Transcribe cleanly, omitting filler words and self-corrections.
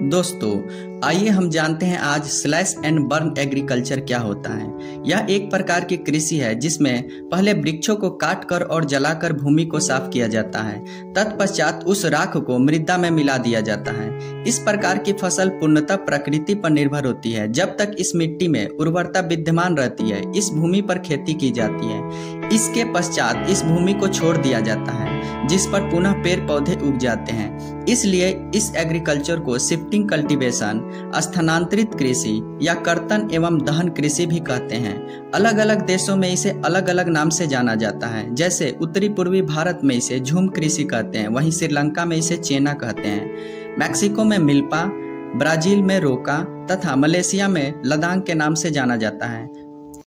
दोस्तों, आइए हम जानते हैं आज स्लैश एंड बर्न एग्रीकल्चर क्या होता है। यह एक प्रकार की कृषि है जिसमें पहले वृक्षों को काट कर और जलाकर भूमि को साफ किया जाता है। तत्पश्चात उस राख को मृदा में मिला दिया जाता है। इस प्रकार की फसल पूर्णतः प्रकृति पर निर्भर होती है। जब तक इस मिट्टी में उर्वरता विद्यमान रहती है, इस भूमि पर खेती की जाती है। इसके पश्चात इस भूमि को छोड़ दिया जाता है, जिस पर पुनः पेड़ पौधे उग जाते हैं। इसलिए इस एग्रीकल्चर को शिफ्टिंग कल्टीवेशन, स्थानांतरित कृषि या कर्तन एवं दहन कृषि भी कहते हैं। अलग अलग देशों में इसे अलग अलग नाम से जाना जाता है। जैसे उत्तरी पूर्वी भारत में इसे झूम कृषि कहते हैं, वहीं श्रीलंका में इसे चेना कहते हैं, मैक्सिको में मिल्पा, ब्राजील में रोका तथा मलेशिया में लदांग के नाम से जाना जाता है।